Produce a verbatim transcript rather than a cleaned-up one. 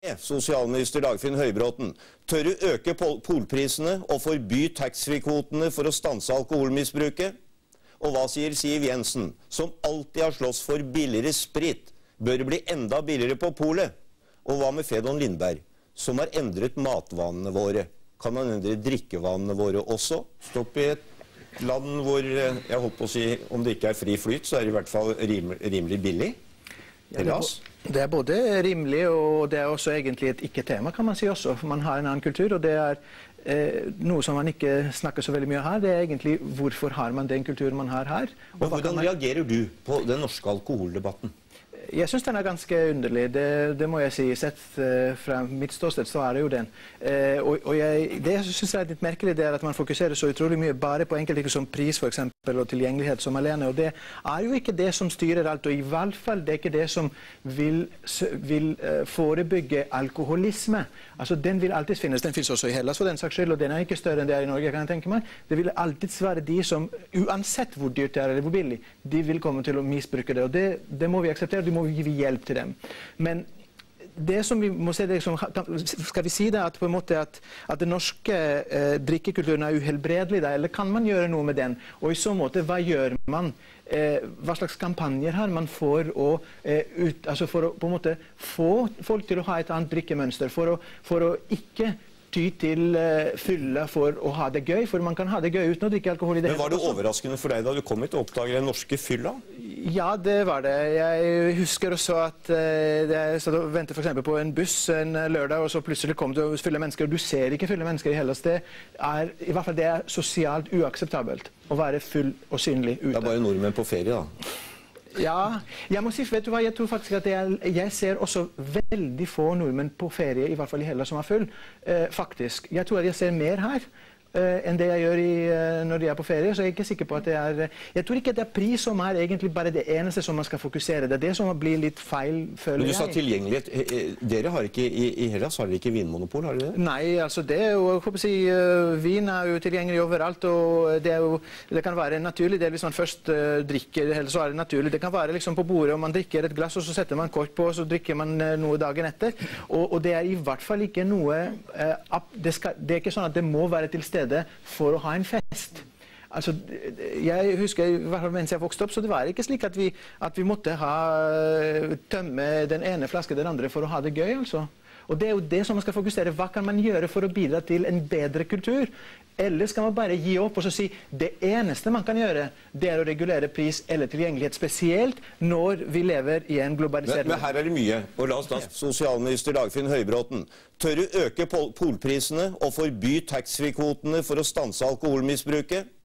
Sosialminister Dagfinn Høybråten, tør du øke pol polprisene og forby taxfree-kvotene for å stanse alkoholmisbruket? Og hva sier Siv Jensen, som alltid har slåss for billigere sprit? Bør det bli enda billigere på polet? Og hva med Fedon Lindberg, som har endret matvanene våre? Kan man endre drikkevanene våre også? Stopp i et land hvor, jeg holdt på å si, om det ikke er fri flyt, så er det i hvert fall rim rimelig billig. Ja, det, er det er både rimelig, og det er også egentlig et ikke-tema, kan man si også. For man har en annen kultur, og det er eh, noe som man ikke snakker så veldig mye her. Det er egentlig hvorfor har man den kulturen man har her. Og hvordan man... reagerer du på den norske alkoholdebatten? Jeg synes den er ganske underlig, det, det må jeg si. Sett uh, fra mitt ståsted så er det jo den. Uh, og, og jeg, det jeg synes er litt merkelig, det er at man fokuserer så utrolig mye bare på enkelte som pris for eksempel, og tilgjengelighet som alene. Og det er jo ikke det som styrer alt, og i hvert fall det er ikke det som vil, vil uh, forebygge alkoholisme. Altså den vil alltid finnes, den finnes også i Hellas for den saks skyld, og den er ikke større enn det er i Norge, kan jeg tenke meg. Det vil alltid være de som, uansett hvor dyrt det er eller hvor billig, de vil komme til å misbruke det, og det, det må vi akseptere. De må vi gi hjelp til dem. Men det som vi må se, det som, skal vi si det at på en måte at, at den norske eh, drikkekulturen er uhelbredelig da, eller kan man gjøre noe med den? Og i så måte, hva gjør man? Eh, hva slags kampanjer har man for å, eh, ut, altså for å på en måte få folk til å ha et annet drikkemønster, for å, for å ikke ty til uh, fylle for å ha det gøy, for man kan ha det gøy uten å drikke alkohol i det. Men var det overraskende for deg da du kom hit og oppdaget den norske fylla? Ja, det var det. Jeg husker også at uh, jeg satt og ventet for eksempel på en buss en lørdag, og så plutselig kom det fylle mennesker, og du ser ikke fylle mennesker i Hellas. Det er, i hvert fall det er sosialt uakseptabelt å være full og synlig ute. Det er bare nordmenn på ferie da. Ja, jeg må si, vet du hva, jeg tror faktisk at jeg, jeg ser også veldig få nordmenn på ferie, i hvert fall i Hellas, som er full, eh, faktisk. Jeg tror at jeg ser mer her eh, enn det jeg gjør i, eh, når de er på ferie, så jeg er ikke sikker på at det er... Jeg tror ikke at det er pris som er egentlig bare det eneste som man skal fokusere. Det er det som blir litt feil, føler jeg. Men du sa tilgjengelighet. Dere har ikke, i, i Hellas har dere ikke vinmonopol, har dere det? Nei, altså det er jo, jeg håper å si, uh, vin er jo tilgjengelig overalt, og det er jo, det kan være en naturlig del hvis man først uh, drikker, eller så er det naturlig. Det kan være liksom på bordet, og man drikker et glass, og så setter man kork på, og så drikker man uh, noe dagen etter. Og, og det er i hvert fall ikke noe, uh, det, skal, det er ikke sånn at det må være til stede for å ha en fest. Altså, jeg husker, i hvert fall mens jeg vokste opp, så det var ikke slik at vi, at vi måtte ha, tømme den ene flasken den andre for å ha det gøy, altså. Og det er jo det som man skal fokusere. Hva kan man gjøre for å bidra til en bedre kultur? Eller skal man bare gi opp og så si det eneste man kan gjøre, det er å regulere pris eller tilgjengelighet, spesielt når vi lever i en globalisert... Men, men her er det mye. Og la oss da, Sosialminister Dagfinn Høybråten, tør du øke pol polprisene og forby taxfree-kvotene for å stanse alkoholmisbruket?